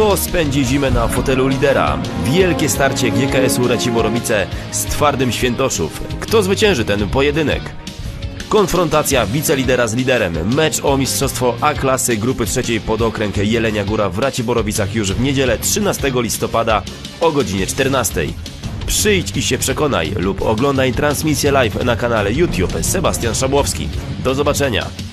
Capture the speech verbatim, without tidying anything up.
Kto spędzi zimę na fotelu lidera? Wielkie starcie G K S-u Raciborowice z Twardym Świętoszów. Kto zwycięży ten pojedynek? Konfrontacja wicelidera z liderem. Mecz o mistrzostwo A-klasy grupy trzeciej pod okręg Jelenia Góra w Raciborowicach już w niedzielę trzynastego listopada o godzinie czternastej. Przyjdź i się przekonaj lub oglądaj transmisję live na kanale YouTube Sebastian Szabłowski. Do zobaczenia!